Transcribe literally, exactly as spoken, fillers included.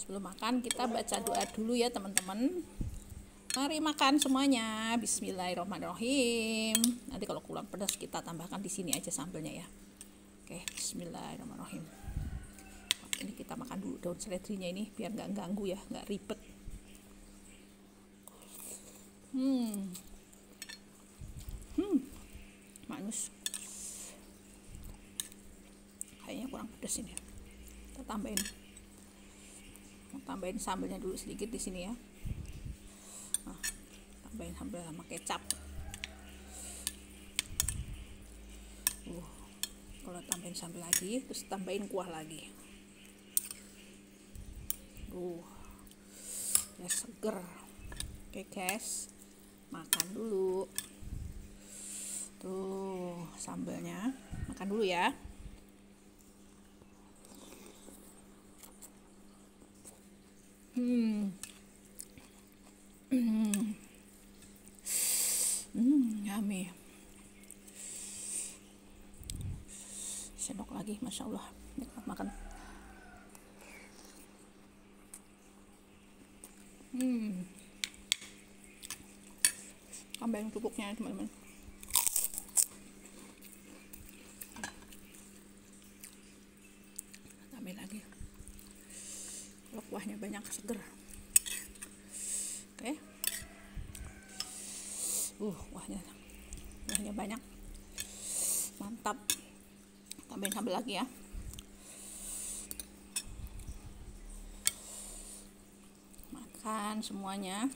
Sebelum makan kita baca doa dulu ya teman-teman. Mari makan semuanya. Bismillahirrahmanirrahim. Nanti kalau kurang pedas kita tambahkan di sini aja sambelnya ya. Oke, bismillahirrahmanirrahim. Ini kita makan dulu daun seledrinya ini biar nggak ganggu ya, nggak ribet. Hmm, hmm, manis. Kayaknya kurang pedas ini. Kita tambahin, tambahin sambelnya dulu sedikit di sini ya. Nah, tambahin sambal sama kecap. Uh, kalau tambahin sambal lagi, terus tambahin kuah lagi. Uh, ya seger. Oke guys, makan dulu. Tuh sambelnya, makan dulu ya. Hmm, hmm, hmm, yummy. Sendok lagi, masya Allah, nikmat makan. Hmm, tambahin kerupuknya teman-teman. Tambahin lagi. Kalau kuahnya banyak seger. Oke. Uh, kuahnya, kuahnya banyak. Mantap. Tambahin sambal lagi ya. Makan semuanya.